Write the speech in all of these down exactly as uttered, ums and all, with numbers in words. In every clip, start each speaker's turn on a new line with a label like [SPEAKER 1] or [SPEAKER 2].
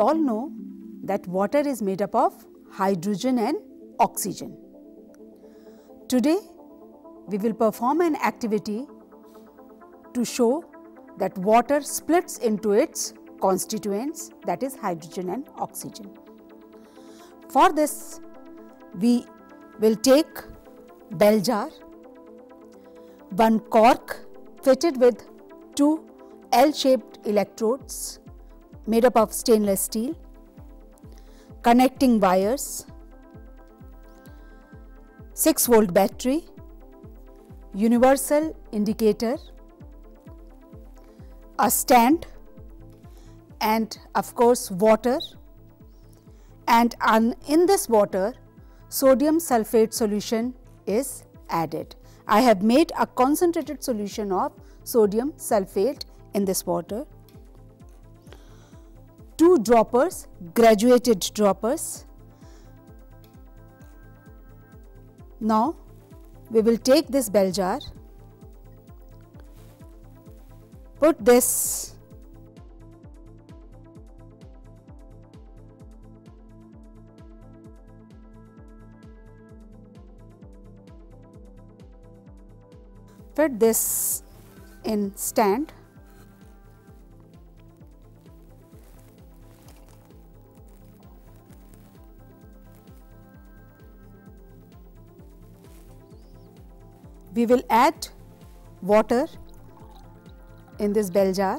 [SPEAKER 1] all know that water is made up of hydrogen and oxygen. Today, we will perform an activity to show that water splits into its constituents, that is hydrogen and oxygen. For this, we will take bell jar, one cork fitted with two L-shaped electrodes made up of stainless steel, connecting wires, six volt battery, universal indicator, a stand, and of course water, and un, in this water sodium sulphate solution is added. I have made a concentrated solution of sodium sulphate in this water. Two droppers, graduated droppers. Now we will take this bell jar, put this fit this in stand, we will add water in this bell jar,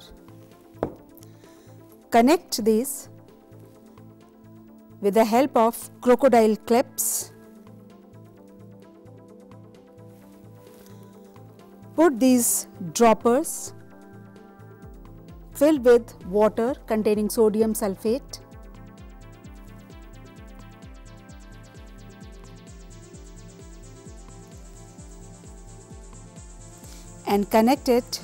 [SPEAKER 1] connect these with the help of crocodile clips, put these droppers filled with water containing sodium sulphate, and connect it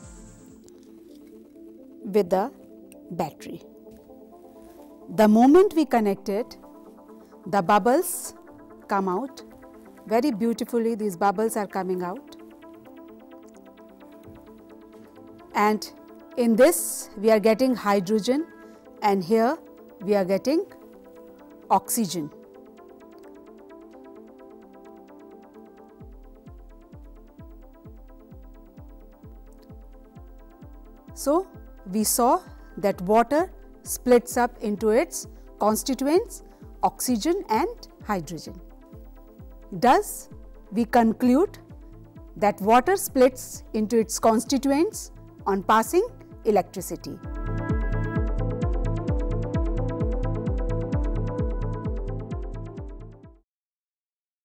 [SPEAKER 1] with the battery. The moment we connect it, the bubbles come out very beautifully. These bubbles are coming out, and in this we are getting hydrogen, and here we are getting oxygen. So, we saw that water splits up into its constituents oxygen and hydrogen. Thus, we conclude that water splits into its constituents on passing electricity.